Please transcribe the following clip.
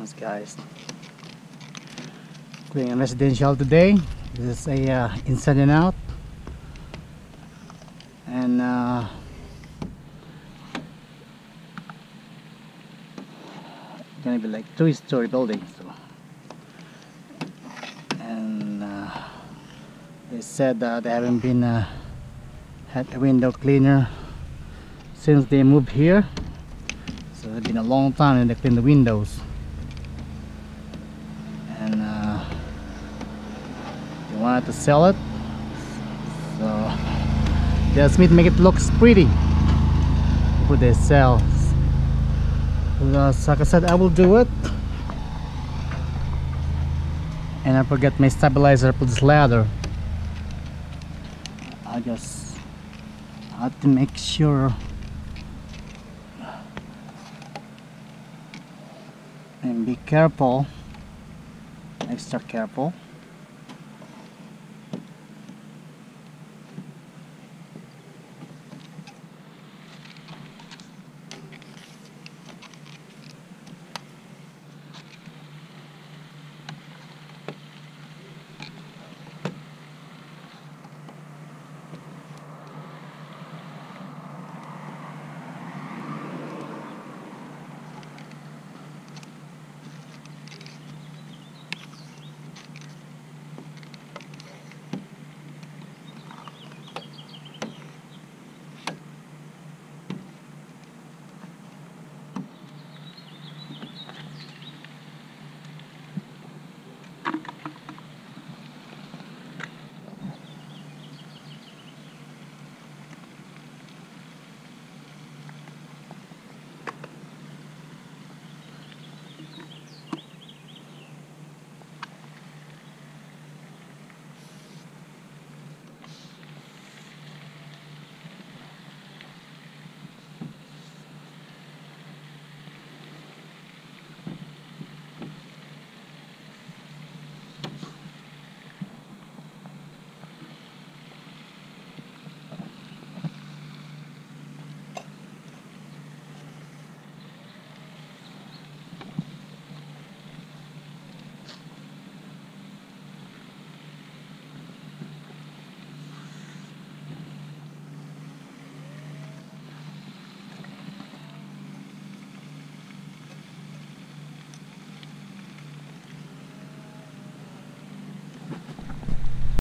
Thanks guys. Doing a residential today. This is a inside and out, and gonna be like 3-story building. So, and they said they haven't been had a window cleaner since they moved here. So it's been a long time and they clean the windows, and they wanted to sell it, so they asked me to make it look pretty before they sell. So like I said, I will do it, and I forget my stabilizer for this ladder. I just have to make sure and be careful, extra careful.